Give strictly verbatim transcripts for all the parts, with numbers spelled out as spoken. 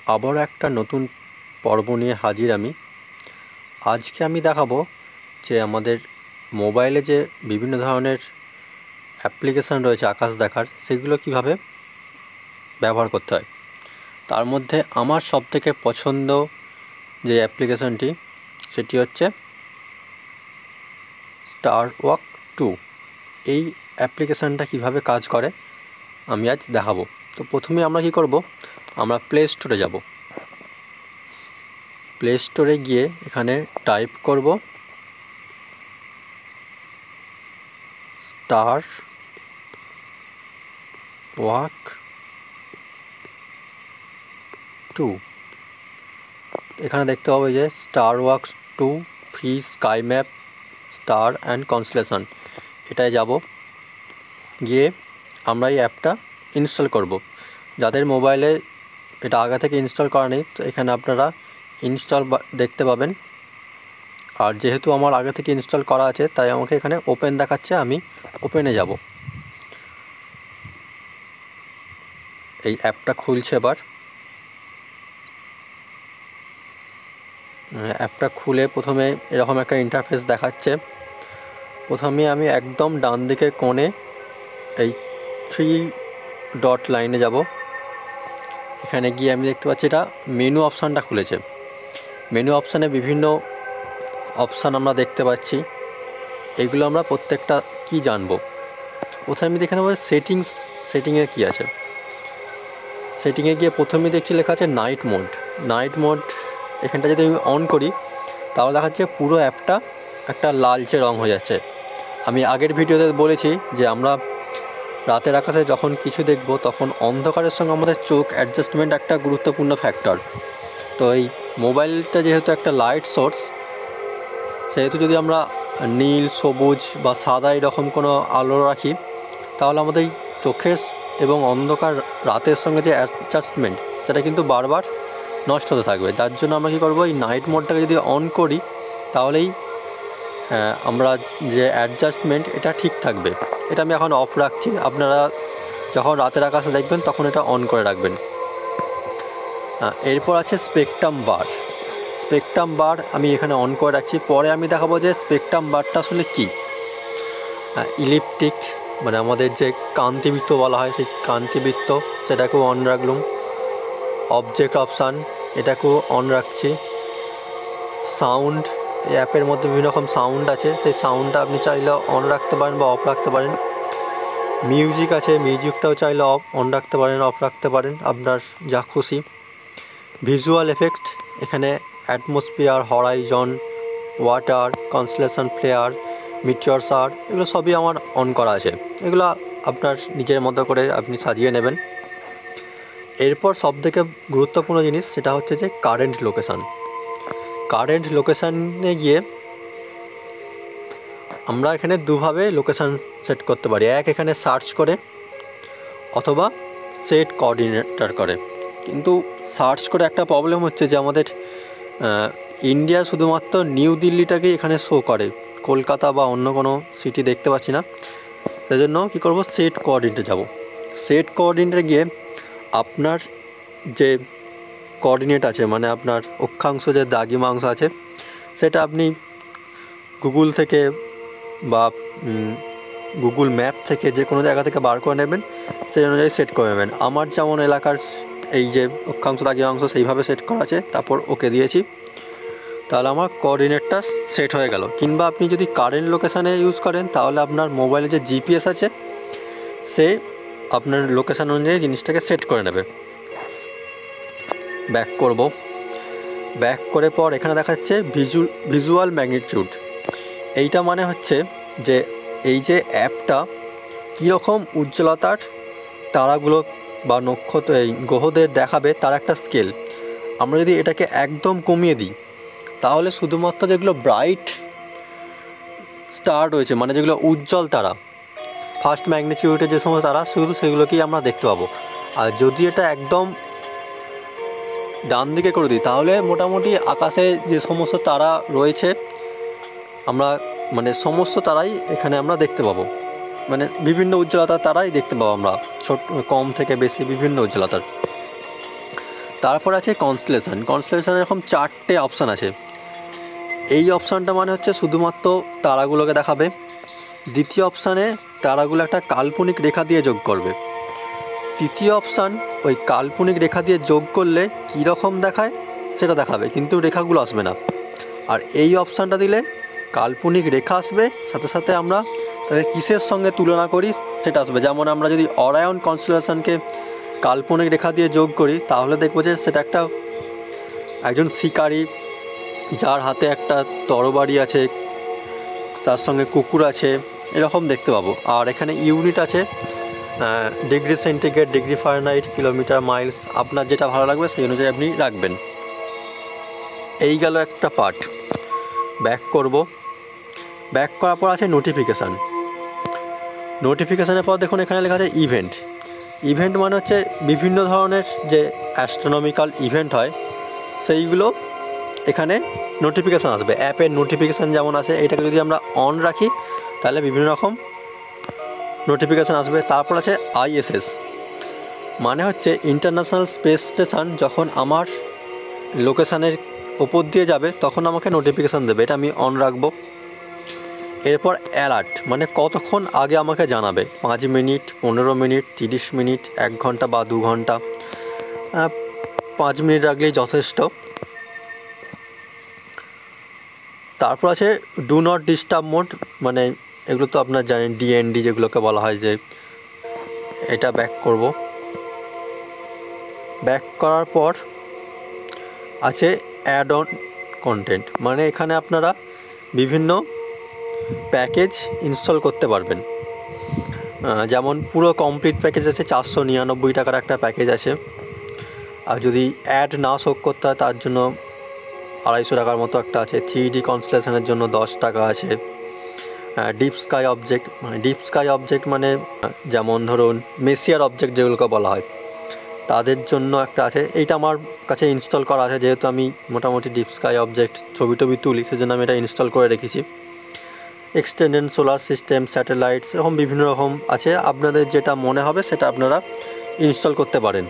আবারও একটা নতুন পর্ব নিয়ে হাজির আমি। আজকে আমি দেখাবো যে আমাদের মোবাইলে যে বিভিন্ন ধরনের অ্যাপ্লিকেশান রয়েছে আকাশ দেখার, সেগুলো কীভাবে ব্যবহার করতে হয়। তার মধ্যে আমার সবথেকে পছন্দ যে অ্যাপ্লিকেশানটি সেটি হচ্ছে স্টার ওয়াক টু। এই অ্যাপ্লিকেশানটা কীভাবে কাজ করে আমি আজ দেখাবো। তো প্রথমে আমরা কী করব, আমরা প্লে স্টোরে যাব। প্লে স্টোরে গিয়ে এখানে টাইপ করব স্টার ওয়াক টু। এখানে দেখতে পাবো যে Star Walk two free sky map star and constellation, এটায় যাব। গিয়ে আমরা এই অ্যাপটা ইনস্টল করব। যাদের মোবাইলে এটা আগে থেকে ইনস্টল করা নেই, তো এখানে আপনারা ইনস্টল দেখতে পাবেন। আর যেহেতু আমার আগে থেকে ইনস্টল করা আছে, তাই আমাকে এখানে ওপেন দেখাচ্ছে, আমি ওপেনে যাব। এই অ্যাপটা খুলছে এবার। অ্যাপটা খুলে প্রথমে এরকম একটা ইন্টারফেস দেখাচ্ছে। প্রথমে আমি একদম ডান দিকের কোণে এই থ্রি ডট লাইনে যাব। এখানে গিয়ে আমি দেখতে পাচ্ছি এটা মেনু অপশানটা খুলেছে। মেনু অপশানে বিভিন্ন অপশান আমরা দেখতে পাচ্ছি। এগুলো আমরা প্রত্যেকটা কি জানবো। প্রথমে আমি দেখে নেব সেটিংস, সেটিংয়ে কী আছে। সেটিংয়ে গিয়ে প্রথমে দেখছি লেখা আছে নাইট মোড। নাইট মোড এখানটা যদি আমি অন করি, তাহলে দেখা যাচ্ছে পুরো অ্যাপটা একটা লালচে রং হয়ে যাচ্ছে। আমি আগের ভিডিওতে বলেছি যে আমরা রাতের আকাশে যখন কিছু দেখব, তখন অন্ধকারের সঙ্গে আমাদের চোখ অ্যাডজাস্টমেন্ট একটা গুরুত্বপূর্ণ ফ্যাক্টর। তো এই মোবাইলটা যেহেতু একটা লাইট সোর্স, সেহেতু যদি আমরা নীল, সবুজ বা সাদা এরকম কোনো আলো রাখি, তাহলে আমাদের এই চোখের এবং অন্ধকার রাতের সঙ্গে যে অ্যাডজাস্টমেন্ট, সেটা কিন্তু বারবার নষ্ট হতে থাকবে। যার জন্য আমরা কী করবো, এই নাইট মোডটাকে যদি অন করি, তাহলেই আমরা যে অ্যাডজাস্টমেন্ট এটা ঠিক থাকবে। এটা আমি এখন অফ রাখছি। আপনারা যখন রাতের আকাশে দেখবেন তখন এটা অন করে রাখবেন। এরপর আছে স্পেকট্রাম বার। স্পেকট্রাম বার আমি এখানে অন করে রাখছি। পরে আমি দেখাবো যে স্পেকট্রাম বারটা আসলে কী। ইলিপ্টিক মানে আমাদের যে কান্তিবৃত্ত বলা হয়, সেই কান্তিবৃত্ত, সেটাকেও অন রাখলাম। অবজেক্ট অপশান, এটাকেও অন রাখছি। সাউন্ড, এই অ্যাপের মধ্যে বিভিন্ন রকম সাউন্ড আছে, সেই সাউন্ডটা আপনি চাইলে অন রাখতে পারেন বা অফ রাখতে পারেন। মিউজিক আছে, মিউজিকটাও চাইলে অফ অন রাখতে পারেন, অফ রাখতে পারেন, আপনার যা খুশি। ভিজুয়াল এফেক্ট, এখানে atmosphere, horizon, water, constellation flare, meteor shower, এগুলো সবই আমার অন করা আছে। এগুলো আপনার নিজের মতো করে আপনি সাজিয়ে নেবেন। এরপর সবথেকে গুরুত্বপূর্ণ জিনিস সেটা হচ্ছে যে কারেন্ট লোকেশান। কারেন্ট লোকেশানে গিয়ে আমরা এখানে দুভাবে লোকেশান সেট করতে পারি। এক, এখানে সার্চ করে, অথবা সেট কোঅর্ডিনেটর করে। কিন্তু সার্চ করে একটা প্রবলেম হচ্ছে যে আমাদের ইন্ডিয়া শুধুমাত্র নিউ দিল্লিটাকেই এখানে শো করে, কলকাতা বা অন্য কোনো সিটি দেখতে পাচ্ছি না। সেই জন্য কী করবো, সেট কোঅর্ডিনেটে যাব। সেট কোঅর্ডিনেটে গিয়ে আপনার যে কোঅর্ডিনেট আছে, মানে আপনার অক্ষাংশ যে দ্রাঘিমাংশ আছে, সেটা আপনি গুগল থেকে বা গুগল ম্যাপ থেকে যে কোনো জায়গা থেকে বার করে নেবেন, সেই অনুযায়ী সেট করে নেবেন। আমার যেমন এলাকার এই যে অক্ষাংশ দ্রাঘিমাংশ সেইভাবে সেট করা আছে, তারপর ওকে দিয়েছি, তাহলে আমার কোঅর্ডিনেটটা সেট হয়ে গেল। কিংবা আপনি যদি কারেন্ট লোকেশানে ইউজ করেন, তাহলে আপনার মোবাইলে যে জিপিএস আছে, সে আপনার লোকেশান অনুযায়ী জিনিসটাকে সেট করে নেবে। ব্যাক করব। ব্যাক করে পর এখানে দেখাচ্ছে ভিজু ভিজুয়াল ম্যাগনিটিউড। এইটা মানে হচ্ছে যে এই যে অ্যাপটা কীরকম উজ্জ্বলতার তারাগুলো বা নক্ষত্র এই গ্রহদের দেখাবে, তার একটা স্কেল। আমরা যদি এটাকে একদম কমিয়ে দিই, তাহলে শুধুমাত্র যেগুলো ব্রাইট স্টার রয়েছে, মানে যেগুলো উজ্জ্বল তারা, ফার্স্ট ম্যাগনিটিউডের যে সমস্ত তারা, শুধু সেগুলোকেই আমরা দেখতে পাবো। আর যদি এটা একদম ডান দিকে করে দিই, তাহলে মোটামুটি আকাশে যে সমস্ত তারা রয়েছে, আমরা মানে সমস্ত তারাই এখানে আমরা দেখতে পাবো। মানে বিভিন্ন উজ্জ্বলতার তারাই দেখতে পাবো আমরা, ছোট কম থেকে বেশি বিভিন্ন উজ্জ্বলতার। তারপর আছে কনস্টেলেশন। কনস্টেলেশন এরকম চারটে অপশান আছে। এই অপশানটা মানে হচ্ছে শুধুমাত্র তারাগুলোকে দেখাবে। দ্বিতীয় অপশানে তারাগুলো একটা কাল্পনিক রেখা দিয়ে যোগ করবে। তৃতীয় অপশান ওই কাল্পনিক রেখা দিয়ে যোগ করলে কীরকম দেখায় সেটা দেখাবে, কিন্তু রেখাগুলো আসবে না। আর এই অপশানটা দিলে কাল্পনিক রেখা আসবে, সাথে সাথে আমরা তাকে কিসের সঙ্গে তুলনা করি সেটা আসবে। যেমন আমরা যদি অরায়ন কনস্টেলেশনকে কাল্পনিক রেখা দিয়ে যোগ করি তাহলে দেখবো যে সেটা একটা একজন শিকারী যার হাতে একটা তরবারি আছে, তার সঙ্গে কুকুর আছে, এরকম দেখতে পাবো। আর এখানে ইউনিট আছে degree centigrade, degree Fahrenheit, kilometre, miles, আপনার যেটা ভালো লাগবে সেই অনুযায়ী আপনি রাখবেন। এই গেল একটা পার্ট। ব্যাক করব। ব্যাক করার পর আছে নোটিফিকেশান। নোটিফিকেশানের পর দেখুন এখানে লেখা আছে ইভেন্ট। ইভেন্ট মানে হচ্ছে বিভিন্ন ধরনের যে অ্যাস্ট্রোনমিক্যাল ইভেন্ট হয় সেইগুলো এখানে নোটিফিকেশান আসবে। অ্যাপের নোটিফিকেশান যেমন আছে, এটাকে যদি আমরা অন রাখি তাহলে বিভিন্ন রকম নোটিফিকেশান আসবে। তারপর আছে আইএসএস, মানে হচ্ছে ইন্টারন্যাশনাল স্পেস স্টেশন যখন আমার লোকেশানের ওপর দিয়ে যাবে তখন আমাকে নোটিফিকেশান দেবে, এটা আমি অন রাখবো। এরপর অ্যালার্ট, মানে কতক্ষণ আগে আমাকে জানাবে, পাঁচ মিনিট, পনেরো মিনিট, তিরিশ মিনিট, এক ঘন্টা বা দু ঘন্টা। পাঁচ মিনিট রাখলেই যথেষ্ট। তারপর আছে ডু নট ডিস্টার্ব মোড, মানে এগুলো তো আপনার জানেন ডিএনডি যেগুলোকে বলা হয়, যে এটা ব্যাক করব। ব্যাক করার পর আছে অ্যাড অন কন্টেন্ট, মানে এখানে আপনারা বিভিন্ন প্যাকেজ ইনস্টল করতে পারবেন। যেমন পুরো কমপ্লিট প্যাকেজ আছে চারশো নিরানব্বই টাকার একটা প্যাকেজ আছে। আর যদি অ্যাড না শোক করতে হয় তার জন্য আড়াইশো টাকার মতো একটা আছে। থ্রি ডি কনস্টেলেশনের জন্য দশ টাকা আছে। ডিপ স্কাই অবজেক্ট, মানে ডিপ স্কাই অবজেক্ট মানে যেমন ধরুন মেসিয়ার অবজেক্ট যেগুলোকে বলা হয় তাদের জন্য একটা আছে। এইটা আমার কাছে ইনস্টল করা আছে, যেহেতু আমি মোটামুটি ডিপ স্কাই অবজেক্ট ছবি টবি তুলি সেজন্য আমি এটা ইনস্টল করে রেখেছি। এক্সটেন্ডেড সোলার সিস্টেম, স্যাটেলাইটস, এরকম বিভিন্ন রকম আছে। আপনাদের যেটা মনে হবে সেটা আপনারা ইনস্টল করতে পারেন।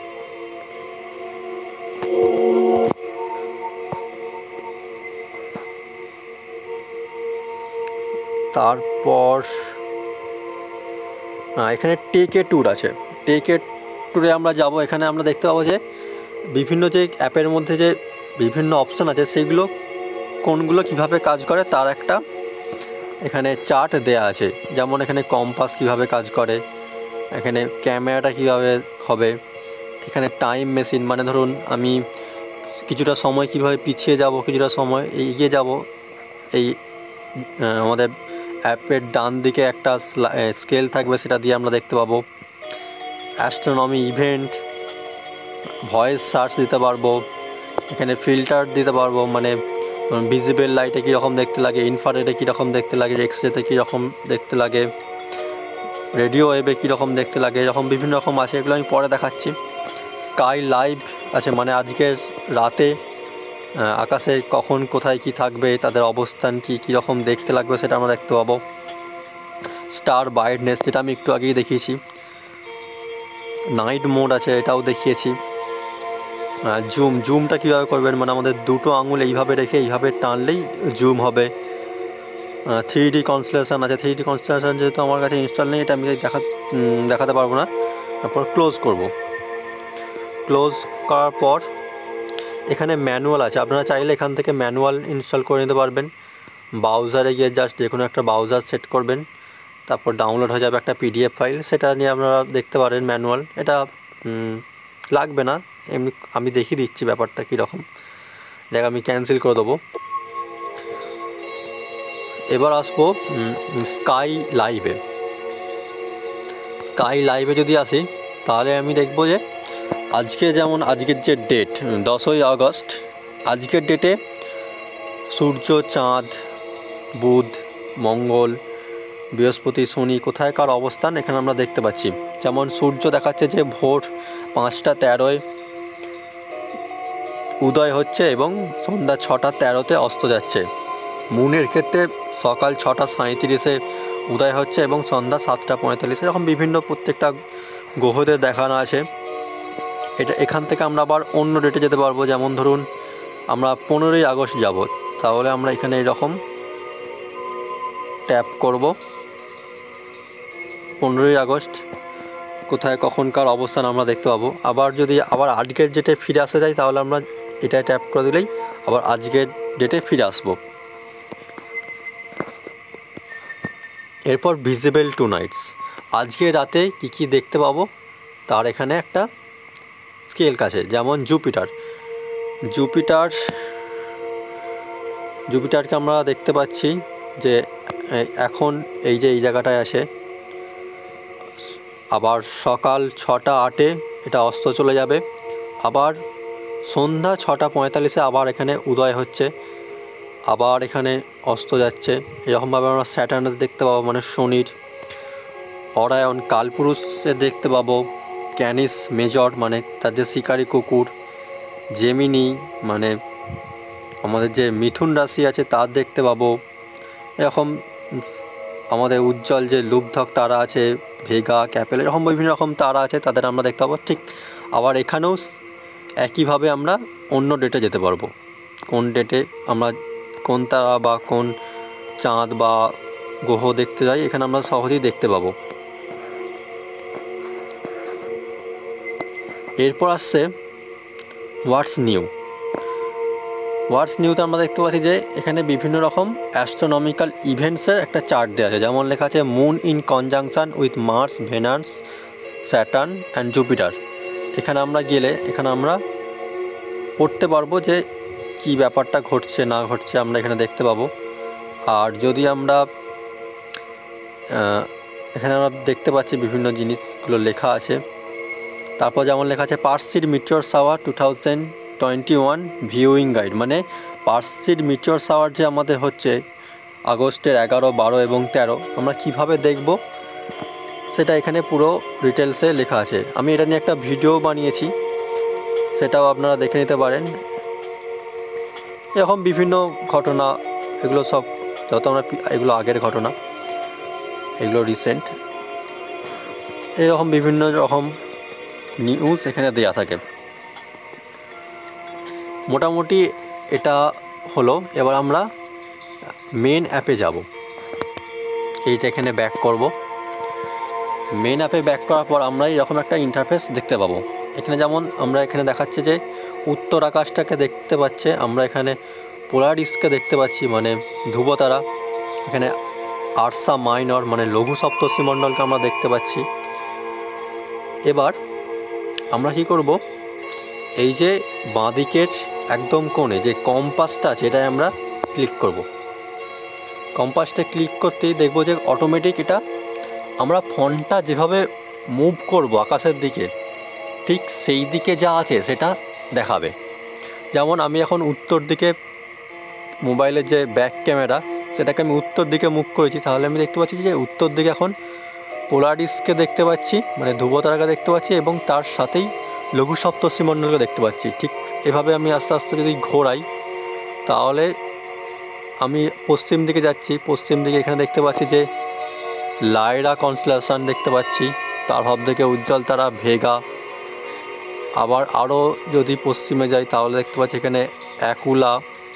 তারপর এখানে টেক এ ট্যুর আছে। টেক এ ট্যুরে আমরা যাব। এখানে আমরা দেখতে পাবো যে বিভিন্ন যে অ্যাপের মধ্যে যে বিভিন্ন অপশান আছে সেগুলো কোনগুলো কিভাবে কাজ করে তার একটা এখানে চার্ট দেয়া আছে। যেমন এখানে কম্পাস কিভাবে কাজ করে, এখানে ক্যামেরাটা কিভাবে হবে, এখানে টাইম মেশিন, মানে ধরুন আমি কিছুটা সময় কিভাবে পিছিয়ে যাব, কিছুটা সময় এগিয়ে যাব। এই আমাদের অ্যাপের ডান দিকে একটা স্কেল থাকবে, সেটা দিয়ে আমরা দেখতে পাবো। অ্যাস্ট্রোনমি ইভেন্ট, ভয়েস সার্চ দিতে পারবো, এখানে ফিল্টার দিতে পারবো, মানে ভিজিবল লাইটে কীরকম দেখতে লাগে, ইনফ্রারেডে কীরকম দেখতে লাগে, এক্সরেতে কীরকম দেখতে লাগে, রেডিও ওয়েভে কীরকম দেখতে লাগে, এরকম বিভিন্ন রকম আছে। এগুলো আমি পরে দেখাচ্ছি। স্কাই লাইভ আছে, মানে আজকের রাতে আকাশে কখন কোথায় কি থাকবে, তাদের অবস্থান কি কীরকম দেখতে লাগবে সেটা আমরা দেখতে পাবো। স্টার ব্রাইটনেস, যেটা আমি একটু আগেই দেখিয়েছি। নাইট মোড আছে, এটাও দেখিয়েছি। জুম, জুমটা কীভাবে করবেন, মানে আমাদের দুটো আঙুল এইভাবে রেখে এইভাবে টানলেই জুম হবে। থ্রি ডি কনস্টেলেশন আছে। থ্রি ডি কনস্টেলেশন যেহেতু আমার কাছে ইনস্টল নেই, এটা আমি দেখা দেখাতে পারবো না। তারপর ক্লোজ করব। ক্লোজ করার পর এখানে ম্যানুয়াল আছে, আপনারা চাইলে এখান থেকে ম্যানুয়াল ইনস্টল করে নিতে পারবেন। ব্রাউজারে গিয়ে জাস্ট যে কোনো একটা ব্রাউজার সেট করবেন, তারপর ডাউনলোড হয়ে যাবে একটা পিডিএফ ফাইল, সেটা নিয়ে আপনারা দেখতে পারেন ম্যানুয়াল। এটা লাগবে না, এমনি আমি দেখিয়ে দিচ্ছি ব্যাপারটা কীরকম। দেখ আমি ক্যান্সেল করে দেবো। এবার আসবো স্কাই লাইভে। স্কাই লাইভে যদি আসি তাহলে আমি দেখব যে আজকে, যেমন আজকের যে ডেট দশই আগস্ট, আজকের ডেটে সূর্য, চাঁদ, বুধ, মঙ্গল, বৃহস্পতি, শনি কোথায়কার অবস্থান এখানে আমরা দেখতে পাচ্ছি। যেমন সূর্য দেখাচ্ছে যে ভোর পাঁচটা তেরোয় উদয় হচ্ছে এবং সন্ধ্যা ছটা তেরোতে অস্ত যাচ্ছে। মুনের ক্ষেত্রে সকাল ছটা সাঁইত্রিশে উদয় হচ্ছে এবং সন্ধ্যা সাতটা পঁয়তাল্লিশে, এরকম বিভিন্ন প্রত্যেকটা গ্রহদের দেখানো আছে। এটা এখান থেকে আমরা আবার অন্য ডেটে যেতে পারবো। যেমন ধরুন আমরা পনেরোই আগস্ট যাব, তাহলে আমরা এখানে এরকম ট্যাপ করব, পনেরোই আগস্ট কোথায় কখনকার অবস্থান আমরা দেখতে পাবো। আবার যদি আবার আজকের ডেটে ফিরে আসতে চাই তাহলে আমরা এটায় ট্যাপ করে দিলেই আবার আজকের ডেটে ফিরে আসবো। এরপর ভিজিবল টু নাইটস, আজকে রাতে কী কী দেখতে পাবো তার এখানে একটা স্কেল কাছে। যেমন জুপিটার, জুপিটার জুপিটারকে আমরা দেখতে পাচ্ছি যে এখন এই যে এই জায়গাটায় আছে। আবার সকাল ছটা আটে এটা অস্ত চলে যাবে, আবার সন্ধ্যা ছটা পঁয়তাল্লিশে আবার এখানে উদয় হচ্ছে, আবার এখানে অস্ত যাচ্ছে। এরকমভাবে আমরা স্যাটার্নের দেখতে পাবো, মানে শনির। অরায়ন কালপুরুষে দেখতে পাবো, ক্যানিস মেজর মানে তার যে শিকারী কুকুর, জেমিনি মানে আমাদের যে মিথুন রাশি আছে তার দেখতে পাবো। এরকম আমাদের উজ্জ্বল যে লুব্ধক তারা আছে, ভেগা, ক্যাপেল, এরকম বিভিন্ন রকম তারা আছে, তাদের আমরা দেখতে পাবো। ঠিক আবার এখানেও একইভাবে আমরা অন্য ডেটে যেতে পারবো। কোন ডেটে আমরা কোন তারা বা কোন চাঁদ বা গ্রহ দেখতে যাই এখানে আমরা সহজেই দেখতে পাবো। এরপর আসছে হোয়াটস নিউ। হোয়াটস নিউতে আমরা দেখতে পাচ্ছি যে এখানে বিভিন্ন রকম অ্যাস্ট্রোনমিক্যাল ইভেন্টসের একটা চার্ট দেওয়া আছে। যেমন লেখা আছে moon in conjunction with Mars, Venus, Saturn and Jupiter. এখানে আমরা গেলে এখানে আমরা পড়তে পারবো যে কী ব্যাপারটা ঘটছে না ঘটছে আমরা এখানে দেখতে পাবো। আর যদি আমরা এখানে আমরা দেখতে পাচ্ছি বিভিন্ন জিনিসগুলো লেখা আছে। তারপর যেমন লেখা আছে Perseid meteor shower two thousand twenty one viewing guide, মানে পার্সিড মিটিওর শাওয়ার যে আমাদের হচ্ছে আগস্টের এগারো, বারো এবং তেরো, আমরা কিভাবে দেখব সেটা এখানে পুরো ডিটেলসে লেখা আছে। আমি এটা নিয়ে একটা ভিডিও বানিয়েছি, সেটাও আপনারা দেখে নিতে পারেন। এরকম বিভিন্ন ঘটনা, এগুলো সব যত আমরা এগুলো আগের ঘটনা, এগুলো রিসেন্ট, এরকম বিভিন্ন রকম নিউজ এখানে দেওয়া থাকে। মোটামুটি এটা হলো। এবার আমরা মেন অ্যাপে যাব, এইটা এখানে ব্যাক করব। মেন অ্যাপে ব্যাক করার পর আমরা এরকম একটা ইন্টারফেস দেখতে পাবো। এখানে যেমন আমরা এখানে দেখাচ্ছে যে উত্তর আকাশটাকে দেখতে পাচ্ছে, আমরা এখানে পোলারিসকে দেখতে পাচ্ছি মানে ধ্রুবতারা, এখানে আরসা মাইনর মানে লঘু সপ্তর্ষিমণ্ডলকে আমরা দেখতে পাচ্ছি। এবার আমরা কি করব, এই যে বাঁদিকের একদম কোণে যে কম্পাসটা আছে এটাই আমরা ক্লিক করব। কম্পাসটা ক্লিক করতেই দেখব যে অটোমেটিক এটা আমরা ফোনটা যেভাবে মুভ করব আকাশের দিকে ঠিক সেই দিকে যা আছে সেটা দেখাবে। যেমন আমি এখন উত্তর দিকে মোবাইলের যে ব্যাক ক্যামেরা সেটাকে আমি উত্তর দিকে মুভ করেছি, তাহলে আমি দেখতে পাচ্ছি যে উত্তর দিকে এখন পোলারিসকে দেখতে পাচ্ছি মানে ধ্রুবতারাকে দেখতে পাচ্ছি এবং তার সাথেই লঘু সপ্তর্ষিমণ্ডলকে দেখতে পাচ্ছি। ঠিক এভাবে আমি আস্তে আস্তে যদি ঘোরাই তাহলে আমি পশ্চিম দিকে যাচ্ছি, পশ্চিম দিকে এখানে দেখতে পাচ্ছি যে লাইরা কনস্টেলেশন দেখতে পাচ্ছি, তার ভাব থেকে উজ্জ্বল তারা ভেগা। আবার আরও যদি পশ্চিমে যাই তাহলে দেখতে পাচ্ছি এখানে অ্যাকুলা।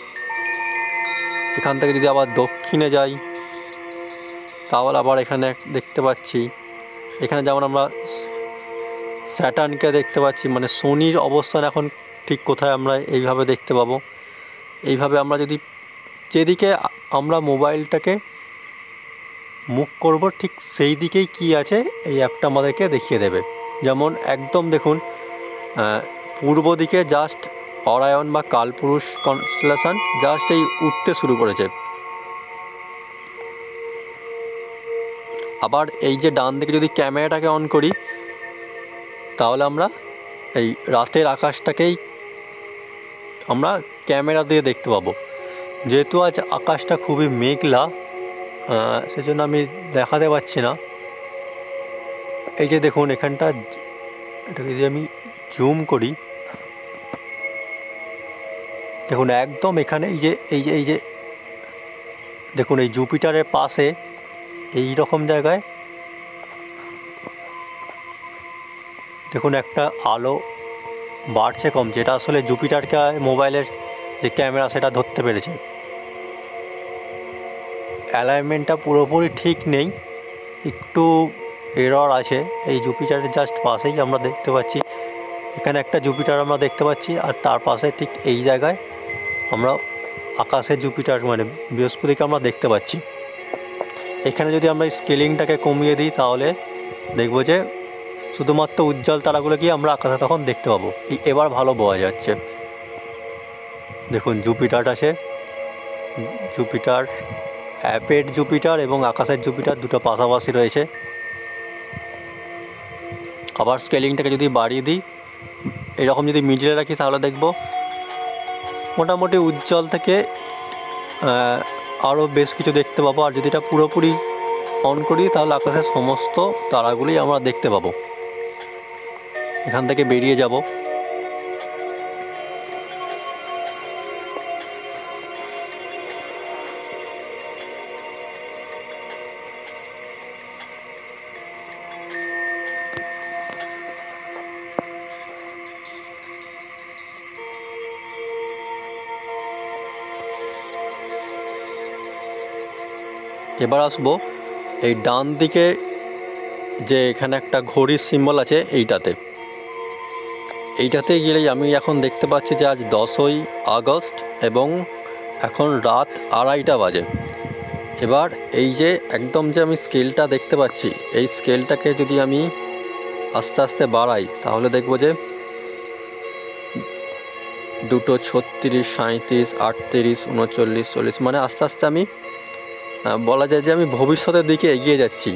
এখান থেকে যদি আবার দক্ষিণে যাই তাহলে আবার এখানে দেখতে পাচ্ছি এখানে যেমন আমরা স্যাটার্নকে দেখতে পাচ্ছি মানে শনির অবস্থান এখন ঠিক কোথায় আমরা এইভাবে দেখতে পাবো। এইভাবে আমরা যদি যেদিকে আমরা মোবাইলটাকে মুভ করব ঠিক সেই দিকেই কী আছে এই অ্যাপটা আমাদেরকে দেখিয়ে দেবে। যেমন একদম দেখুন পূর্ব দিকে জাস্ট অরায়ন বা কালপুরুষ কনস্টেলেশন জাস্ট এই উঠতে শুরু করেছে। আবার এই যে ডান দিকে যদি ক্যামেরাটাকে অন করি তাহলে আমরা এই রাতের আকাশটাকেই আমরা ক্যামেরা দিয়ে দেখতে পাবো। যেহেতু আজ আকাশটা খুবই মেঘলা সেজন্য আমি দেখাতে পারছি না। এই যে দেখুন এখানটা, এটাকে যদি আমি জুম করি দেখুন একদম এখানে এই যে এই যে এই যে দেখুন এই জুপিটারের পাশে এই রকম জায়গায় দেখুন একটা আলো বাড়ছে কমছে, এটা আসলে জুপিটারকে মোবাইলের যে ক্যামেরা সেটা ধরতে পেরেছে। অ্যালাইনমেন্টটা পুরোপুরি ঠিক নেই, একটু এরর আছে। এই জুপিটারের জাস্ট পাশেই আমরা দেখতে পাচ্ছি, এখানে একটা জুপিটার আমরা দেখতে পাচ্ছি, আর তার পাশে ঠিক এই জায়গায় আমরা আকাশের জুপিটার মানে বৃহস্পতিকে আমরা দেখতে পাচ্ছি। এখানে যদি আমরা স্কেলিংটাকে কমিয়ে দিই তাহলে দেখব যে শুধুমাত্র উজ্জ্বল তারাগুলোকেই আমরা আকাশে তখন দেখতে পাবো। এবার ভালো বোঝা যাচ্ছে। দেখুন জুপিটার আছে, জুপিটার অ্যাপেড জুপিটার এবং আকাশের জুপিটার দুটো পাশাপাশি রয়েছে। আবার স্কেলিংটাকে যদি বাড়িয়ে দিই, এরকম যদি মিডিলে রাখি তাহলে দেখব মোটামুটি উজ্জ্বল থেকে আরও বেশ কিছু দেখতে পাবো। আর যদি এটা পুরোপুরি অন করি তাহলে আকাশের সমস্ত তারাগুলি আমরা দেখতে পাবো। এখান থেকে বেরিয়ে যাব। এবার আসবো এই ডান দিকে যে এখানে একটা ঘড়ির সিম্বল আছে এইটাতে এইটাতে গেলেই আমি এখন দেখতে পাচ্ছি যে আজ দশই আগস্ট এবং এখন রাত আড়াইটা বাজে। এবার এই যে একদম যে আমি স্কেলটা দেখতে পাচ্ছি, এই স্কেলটাকে যদি আমি আস্তে আস্তে বাড়াই তাহলে দেখব যে দুটো ছত্রিশ, সাঁইত্রিশ, আটত্রিশ, উনচল্লিশ, চল্লিশ, মানে আস্তে আস্তে আমি বলা যায় যে আমি ভবিষ্যতের দিকে এগিয়ে যাচ্ছি।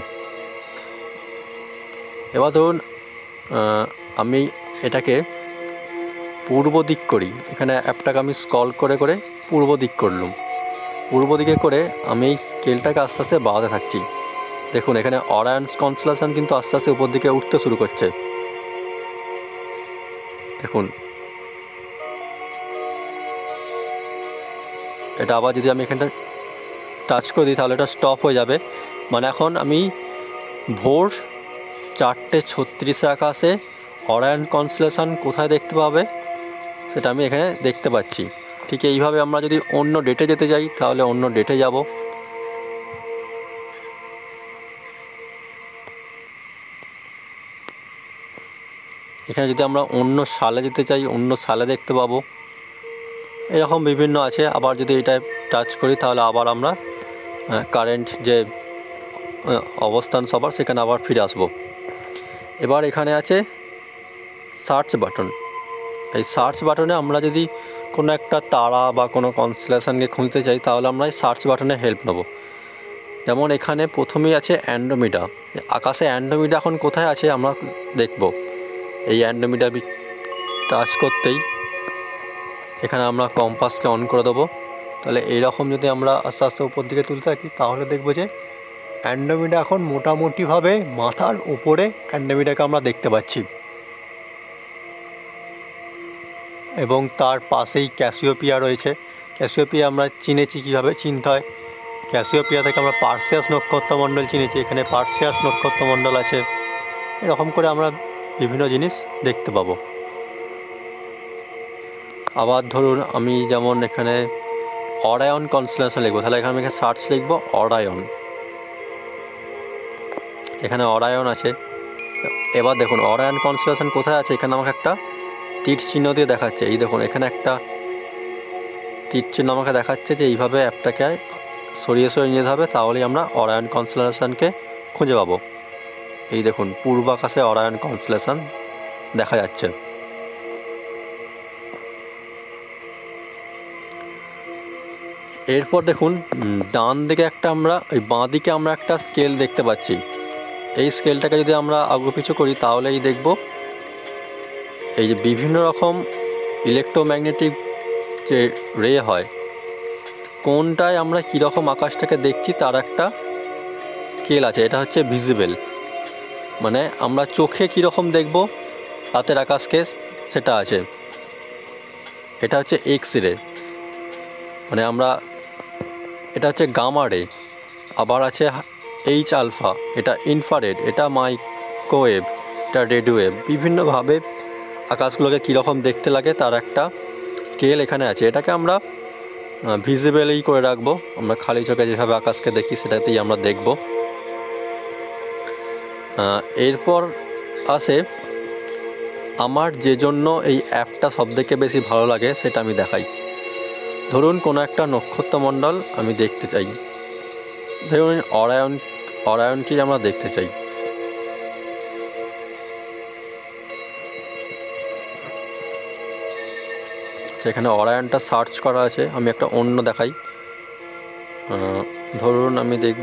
এবার ধরুন আমি এটাকে পূর্ব দিক করি, এখানে অ্যাপটাকে আমি স্ক্রল করে করে পূর্ব দিক করলাম। পূর্ব দিকে করে আমি এই স্কেলটাকে আস্তে আস্তে বাড়াতে থাকছি। দেখুন এখানে অরায়ন্স কনস্টেলেশন কিন্তু আস্তে আস্তে উপর দিকে উঠতে শুরু করছে। দেখুন এটা আবার যদি আমি এখানটা টাচ করে দিই তাহলে এটা স্টপ হয়ে যাবে। মানে এখন আমি ভোর চারটে ছত্রিশে আকাশে অরায়ন কনস্টেলেশন কোথায় দেখতে পাবে সেটা আমি এখানে দেখতে পাচ্ছি। ঠিক এইভাবে আমরা যদি অন্য ডেটে যেতে যাই তাহলে অন্য ডেটে যাব। এখানে যদি আমরা অন্য সালে যেতে চাই অন্য সালে দেখতে পাবো। এরকম বিভিন্ন আছে। আবার যদি এটা টাচ করি তাহলে আবার আমরা কারেন্ট যে অবস্থান সবার সেখানে আবার ফিরে আসবো। এবার এখানে আছে সার্চ বাটন। এই সার্চ বাটনে আমরা যদি কোনো একটা তারা বা কোনো কনস্টেলেশনকে খুঁজতে চাই তাহলে আমরা এই সার্চ বাটনে হেল্প নেব। যেমন এখানে প্রথমেই আছে অ্যান্ড্রোমিডা। আকাশে অ্যান্ড্রোমিডা এখন কোথায় আছে আমরা দেখব। এই অ্যান্ড্রোমিডা টাচ করতেই এখানে আমরা কম্পাসকে অন করে দেবো। তাহলে এইরকম যদি আমরা আস্তে আস্তে উপর দিকে তুলতে থাকি তাহলে দেখব যে অ্যান্ড্রোমিডা এখন মোটামুটিভাবে মাথার উপরে অ্যান্ড্রোমিডাকে আমরা দেখতে পাচ্ছি। এবং তার পাশেই ক্যাসিওপিয়া রয়েছে। ক্যাসিওপিয়া আমরা চিনেছি, কীভাবে চিনতে হয়, ক্যাসিওপিয়া থেকে আমরা পার্সিয়াস নক্ষত্রমণ্ডল চিনেছি। এখানে পার্সিয়াস নক্ষত্রমণ্ডল আছে। এরকম করে আমরা বিভিন্ন জিনিস দেখতে পাবো। আবার ধরুন আমি যেমন এখানে অরায়ন কনস্টেলেশন লিখবো, তাহলে এখানে আমি এখানে সার্চ লিখবো অরায়ন। এখানে অরায়ন আছে। এবার দেখুন অরায়ন কনস্টেলেশন কোথায় আছে, এখানে আমাকে একটা তীর চিহ্ন দিয়ে দেখাচ্ছে। এই দেখুন এখানে একটা তীর চিহ্ন আমাকে দেখাচ্ছে যে এইভাবে অ্যাপটাকে সরিয়ে সরিয়ে নিতে হবে, তাহলেই আমরা অরায়ন কনস্টেলেশনকে খুঁজে পাবো। এই দেখুন পূর্ব আকাশে অরায়ন কনস্টেলেশন দেখা যাচ্ছে। এরপর দেখুন ডান দিকে একটা আমরা ওই বাঁ দিকে আমরা একটা স্কেল দেখতে পাচ্ছি। এই স্কেলটাকে যদি আমরা আগুপিছু করি তাহলেই দেখব এই যে বিভিন্ন রকম ইলেকট্রোম্যাগনেটিক যে রে হয়, কোনটায় আমরা কীরকম আকাশটাকে দেখছি তার একটা স্কেল আছে। এটা হচ্ছে ভিজিবল, মানে আমরা চোখে কীরকম দেখব রাতের আকাশকে সেটা আছে। এটা হচ্ছে এক্স রে, মানে আমরা এটা হচ্ছে গামা রে। আবার আছে এইচ আলফা, এটা ইনফ্রারেড, এটা মাইক্রোওয়েভ, এটা রেড ওয়েভ। বিভিন্নভাবে আকাশগুলোকে কীরকম দেখতে লাগে তার একটা স্কেল এখানে আছে। এটাকে আমরা ভিজিবলই করে রাখবো। আমরা খালি চোখে যেভাবে আকাশকে দেখি সেটাতেই আমরা দেখব। এরপর আসে আমার যে জন্য এই অ্যাপটা সবথেকে বেশি ভালো লাগে সেটা আমি দেখাই। ধরুন কোনো একটা নক্ষত্রমণ্ডল আমি দেখতে চাই, ধরুন অরায়ন অরায়নটি আমরা দেখতে চাই। সেখানে অরায়নটা সার্চ করা আছে, আমি একটা অন্য দেখাই। ধরুন আমি দেখব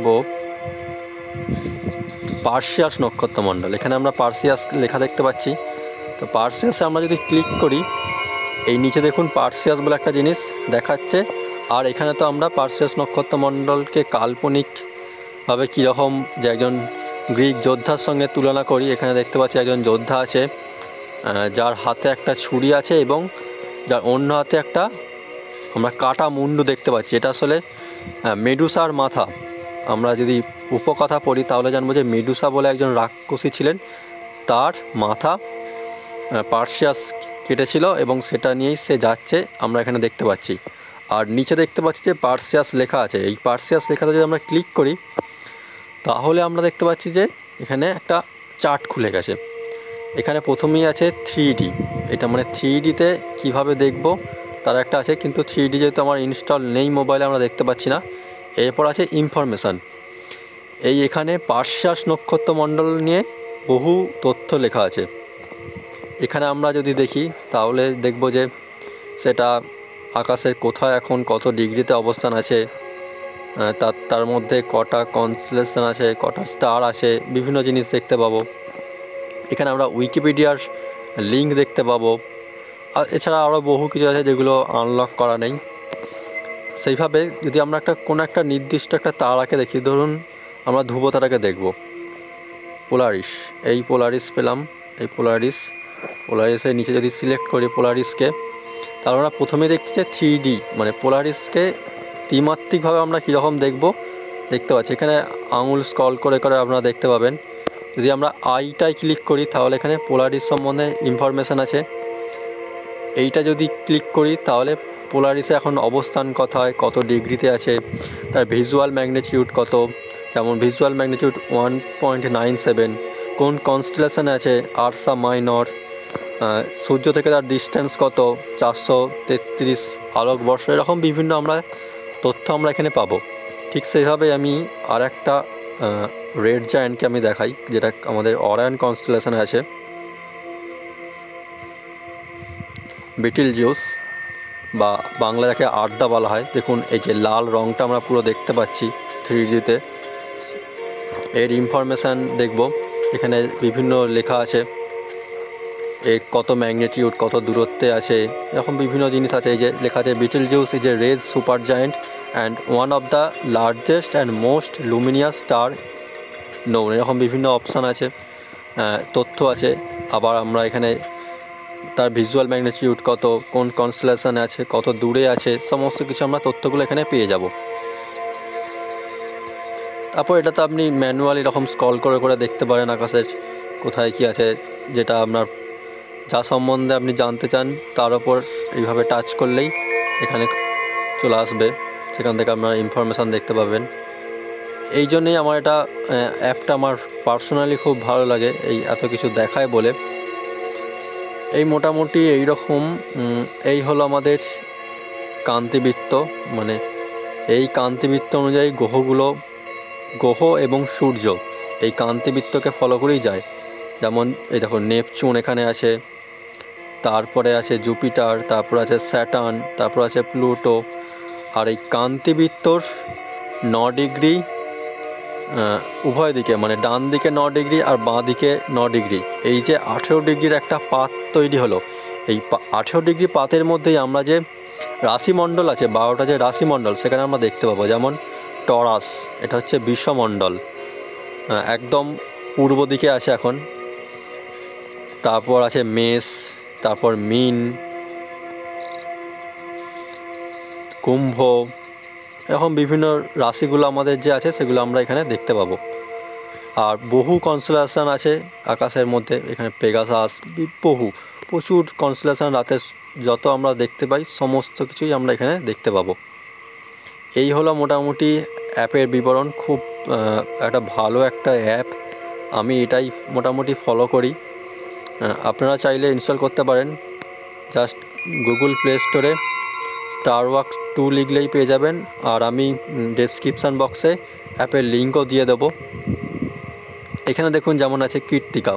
পার্সিয়াস নক্ষত্রমণ্ডল। এখানে আমরা পার্সিয়াস লেখা দেখতে পাচ্ছি। তো পার্সিয়াসে আমরা যদি ক্লিক করি, এই নিচে দেখুন পার্সিয়াস বলে একটা জিনিস দেখাচ্ছে। আর এখানে তো আমরা পার্সিয়াস নক্ষত্রমণ্ডলকে কাল্পনিকভাবে কীরকম যে একজন গ্রিক যোদ্ধার সঙ্গে তুলনা করি। এখানে দেখতে পাচ্ছি একজন যোদ্ধা আছে যার হাতে একটা ছুরি আছে এবং যার অন্য হাতে একটা আমরা কাটা মুন্ডু দেখতে পাচ্ছি। এটা আসলে মেডুসার মাথা। আমরা যদি উপকথা পড়ি তাহলে জানবো যে মেডুসা বলে একজন রাক্ষসী ছিলেন, তার মাথা পার্সিয়াস কেটেছিল এবং সেটা নিয়েই সে যাচ্ছে, আমরা এখানে দেখতে পাচ্ছি। আর নিচে দেখতে পাচ্ছি যে পার্সিয়াস লেখা আছে। এই পার্সিয়াস লেখাতে যদি আমরা ক্লিক করি তাহলে আমরা দেখতে পাচ্ছি যে এখানে একটা চার্ট খুলে গেছে। এখানে প্রথমেই আছে থ্রি ডি। এটা মানে থ্রি ডিতে কীভাবে দেখব তার একটা আছে, কিন্তু থ্রি ডি যেহেতু আমার ইনস্টল নেই মোবাইলে আমরা দেখতে পাচ্ছি না। এরপর আছে ইনফরমেশান। এই এখানে পার্সিয়াস নক্ষত্রমণ্ডল নিয়ে বহু তথ্য লেখা আছে। এখানে আমরা যদি দেখি তাহলে দেখব যে সেটা আকাশের কোথায় এখন কত ডিগ্রিতে অবস্থান আছে, তার তার মধ্যে কটা কনস্টেলেশন আছে, কটা স্টার আছে, বিভিন্ন জিনিস দেখতে পাবো। এখানে আমরা উইকিপিডিয়ার লিঙ্ক দেখতে পাবো। আর এছাড়া আরও বহু কিছু আছে যেগুলো আনলক করা নেই। সেইভাবে যদি আমরা একটা কোনো একটা নির্দিষ্ট একটা তারাকে দেখি, ধরুন আমরা ধ্রুব তারাকে দেখব, পোলারিস। এই পোলারিস পেলাম, এই পোলারিস পোলারিসের নিচে যদি সিলেক্ট করি পোলারিসকে, তাহলে আমরা প্রথমে দেখছি যে থ্রি ডি মানে পোলারিসকে ত্রিমাত্রিকভাবে আমরা কীরকম দেখব দেখতে পাচ্ছি। এখানে আঙুল স্ক্রল করে করে আপনারা দেখতে পাবেন। যদি আমরা আইটায় ক্লিক করি তাহলে এখানে পোলারিস সম্বন্ধে ইনফরমেশান আছে। এইটা যদি ক্লিক করি তাহলে পোলারিসে এখন অবস্থান কোথায়, কত ডিগ্রিতে আছে, তার ভিজুয়াল ম্যাগনিটিউড কত, যেমন visual magnitude one point nine seven, কোন কনস্টেলেশনে আছে, আরসা মাইনর, সূর্য থেকে তার ডিস্টেন্স কত, চারশো তেত্রিশ আলোকবর্ষ, এরকম বিভিন্ন আমরা তথ্য আমরা এখানে পাবো। ঠিক সেইভাবে আমি আর একটা রেড জায়ান্টকে আমি দেখাই, যেটা আমাদের অরায়ন কনস্টেলেশনে আছে, বিটেলজিউস বা বাংলা যাকে আর্দা বলা হয়। দেখুন এই যে লাল রঙটা আমরা পুরো দেখতে পাচ্ছি থ্রি ডিতে। এর ইনফরমেশান দেখব, এখানে বিভিন্ন লেখা আছে, এর কত ম্যাগনিটিউড, কত দূরত্বে আছে, এরকম বিভিন্ন জিনিস আছে। এই যে লেখা আছে Betelgeuse is a red super giant and one of the largest and most luminous star known, এরকম বিভিন্ন অপশান আছে, তথ্য আছে। আবার আমরা এখানে তার ভিজুয়াল ম্যাগনিটিউড কত, কোন কনস্টেলেশনে আছে, কত দূরে আছে, সমস্ত কিছু আমরা তথ্যগুলো এখানে পেয়ে যাব। তারপর এটা তো আপনি ম্যানুয়ালি এরকম স্ক্রল করে করে দেখতে পারেন আকাশের কোথায় কী আছে, যেটা আপনার যা সম্বন্ধে আপনি জানতে চান তার ওপর এইভাবে টাচ করলেই এখানে চলে আসবে, সেখান থেকে আপনার ইনফরমেশান দেখতে পাবেন। এই জন্যেই আমার এটা অ্যাপটা আমার পার্সোনালি খুব ভালো লাগে, এই এত কিছু দেখায় বলে। এই মোটামুটি এই রকম এই হলো আমাদের কান্তিবৃত্ত, মানে এই কান্তিবৃত্ত অনুযায়ী গ্রহগুলো, গ্রহ এবং সূর্য এই কান্তিবৃত্তকে ফলো করেই যায়। যেমন এই দেখো নেপচুন এখানে আছে, তারপরে আছে জুপিটার, তারপর আছে স্যাটার্ন, তারপর আছে প্লুটো। আর এই কান্তিবৃত্তর ন ডিগ্রি উভয় দিকে, মানে ডান দিকে ন ডিগ্রি আর বাঁ দিকে ন ডিগ্রি, এই যে আঠেরো ডিগ্রির একটা পাত তৈরি হলো। এই আঠেরো ডিগ্রি পাতের মধ্যেই আমরা যে রাশিমণ্ডল আছে, বারোটা যে রাশিমণ্ডল সেখানে আমরা দেখতে পাবো। যেমন টরাস, এটা হচ্ছে বিশ্বমণ্ডল, একদম পূর্ব দিকে আছে এখন। তারপর আছে মেষ, তারপর মীন, কুম্ভ, এরকম বিভিন্ন রাশিগুলো আমাদের যে আছে সেগুলো আমরা এখানে দেখতে পাবো। আর বহু কনস্টেলেশন আছে আকাশের মধ্যে, এখানে পেগাসাস, বহু প্রচুর কনস্টেলেশন রাতে যত আমরা দেখতে পাই সমস্ত কিছুই আমরা এখানে দেখতে পাবো। এই হলো মোটামুটি অ্যাপের বিবরণ। খুব একটা ভালো একটা অ্যাপ, আমি এটাই মোটামুটি ফলো করি। আপনারা চাইলে ইনস্টল করতে পারেন, জাস্ট গুগল প্লে স্টোরে স্টার ওয়াক্স টু লিখলেই পেয়ে যাবেন। আর আমি ডেসক্রিপশান বক্সে অ্যাপের লিঙ্কও দিয়ে দেবো। এখানে দেখুন যেমন আছে কীর্তিকা,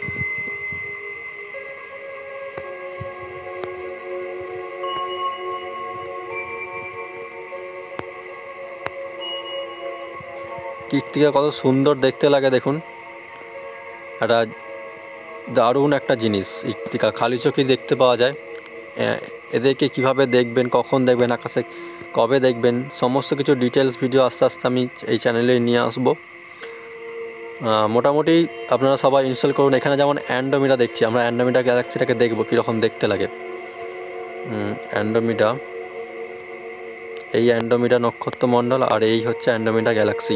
কীর্তিকা কত সুন্দর দেখতে লাগে দেখুন, একটা দারুণ একটা জিনিস। কীর্তিকা খালি চোখেই দেখতে পাওয়া যায়। এদেরকে কিভাবে দেখবেন, কখন দেখবেন, আকাশে কবে দেখবেন, সমস্ত কিছু ডিটেলস ভিডিও আস্তে আস্তে আমি এই চ্যানেলে নিয়ে আসব। মোটামুটি আপনারা সবাই ইনস্টল করুন। এখানে যেমন অ্যান্ড্রোমিডা দেখছি, আমরা অ্যান্ড্রোমিডা গ্যালাক্সিটাকে দেখব কীরকম দেখতে লাগে। অ্যান্ড্রোমিডা, এই অ্যান্ড্রোমিডা নক্ষত্রমণ্ডল, আর এই হচ্ছে অ্যান্ড্রোমিডা গ্যালাক্সি।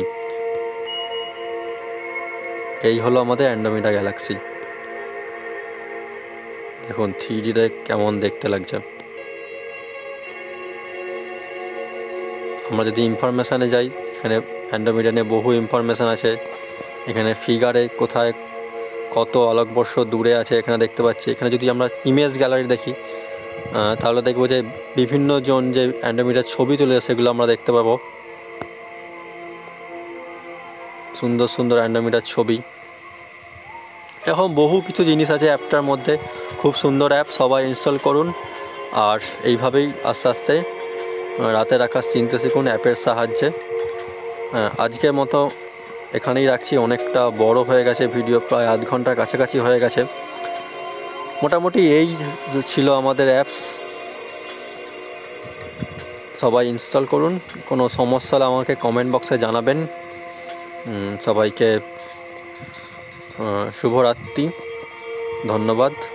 এই হলো আমাদের অ্যান্ড্রোমিডা গ্যালাক্সি। দেখুন থ্রি ডিতে কেমন দেখতে লাগছে। আমরা যদি ইনফরমেশানে যাই, এখানে অ্যান্ড্রোমিডা নিয়ে বহু ইনফরমেশান আছে। এখানে ফিগারে কোথায় কত আলোকবর্ষ দূরে আছে এখানে দেখতে পাচ্ছি। এখানে যদি আমরা ইমেজ গ্যালারি দেখি তাহলে দেখবো যে বিভিন্ন জন যে অ্যান্ড্রোমিডার ছবি তুলে সেগুলো আমরা দেখতে পাবো। সুন্দর সুন্দর অ্যান্ড্রোমিডার ছবি, এরকম বহু কিছু জিনিস আছে অ্যাপটার মধ্যে। খুব সুন্দর অ্যাপ, সবাই ইনস্টল করুন। আর এইভাবেই আস্তে আস্তে রাতের আকাশ চিনতে শিখুন অ্যাপের সাহায্যে। আজকের মতো এখানেই রাখছি, অনেকটা বড় হয়ে গেছে ভিডিও, প্রায় আধ ঘন্টার কাছাকাছি হয়ে গেছে। মোটামুটি এই ছিল আমাদের অ্যাপস। সবাই ইনস্টল করুন, কোনো সমস্যা হলে আমাকে কমেন্ট বক্সে জানাবেন। সবাইকে শুভরাত্রি, ধন্যবাদ।